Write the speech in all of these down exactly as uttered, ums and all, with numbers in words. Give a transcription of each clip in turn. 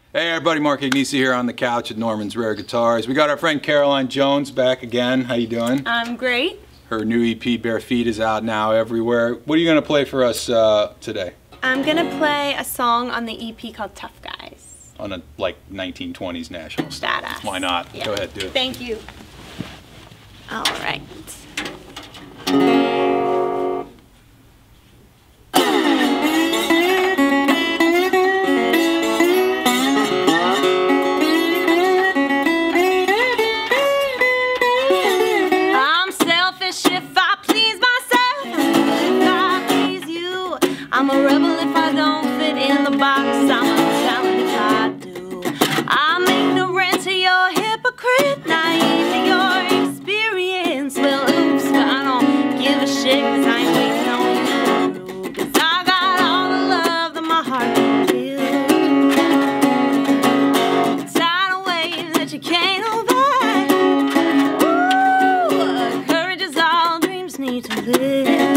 Hey everybody, Mark Agnesi here on the couch at Norman's Rare Guitars. We got our friend Caroline Jones back again. How you doing? I'm great. Her new E P, Bare Feet, is out now everywhere. What are you going to play for us uh, today? I'm going to play a song on the E P called Tough Guys. On a, like, nineteen twenties national style. Badass. Why not? Yeah. Go ahead, do it. Thank you. All right. I'm a rebel if I don't fit in the box. I'm a talent if I do. I'm ignorant to your hypocrite, naive to your experience. Well, oops, but I don't give a shit, cause I ain't waiting on you. Cause I got all the love that my heart can feel. Tidal wave that you can't hold back. Ooh, courage is all dreams need to live.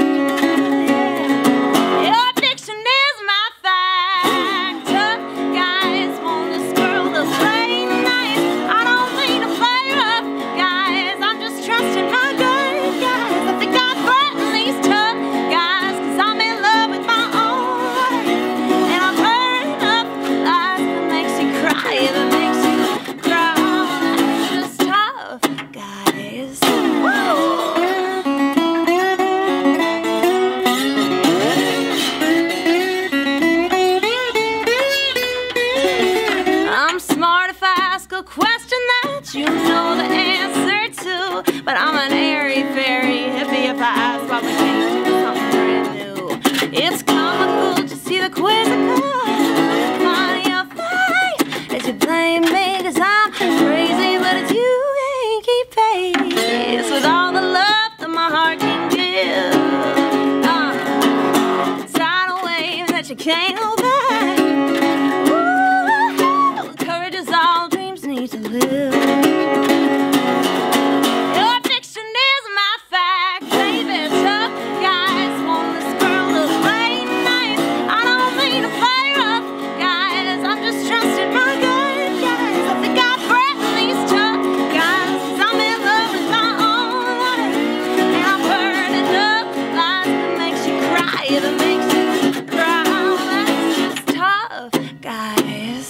Question that you know the answer to, but I'm an airy fairy hippie if I ask why we can't do something brand new. It's comical to see the quizzical on your face as you blame me, cause I'm crazy, but it's you ain't keep pace with all the love that my heart can give. Uh, tidal wave that you can't hold back. To live. Your fiction is my fact, baby. Tough guys want this girl to play nice. I don't mean to play rough, guys. I'm just trusting my gut, guys. I think I've threatened these tough guys, cause I'm in love with my own life. And I'm burning up lies that makes you cry, that makes you cry. That's just tough guys.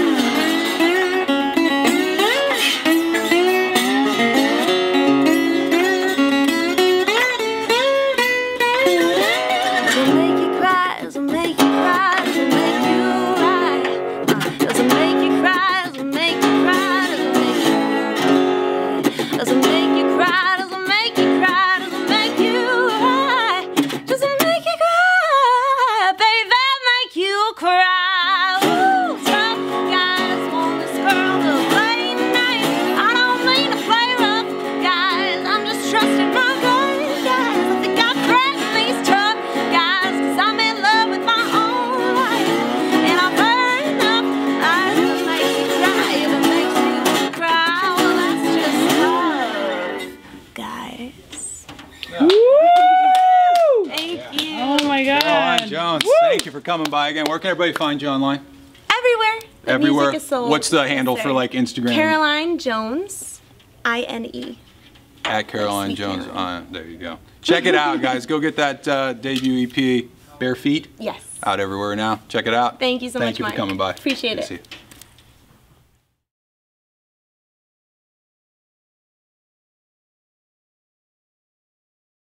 Thank you. Oh my God. Caroline Jones, Woo! Thank you for coming by again. Where can everybody find you online? Everywhere. The Everywhere. Music is sold. What's the handle for like Instagram? Caroline Jones, I N E. At Caroline Jones. Uh, there you go. Check it out, guys. Go get that uh, debut E P, Bare Feet. Yes. Out everywhere now. Check it out. Thank you so Thank much, you Mike. for coming by. Appreciate Good it. to see you.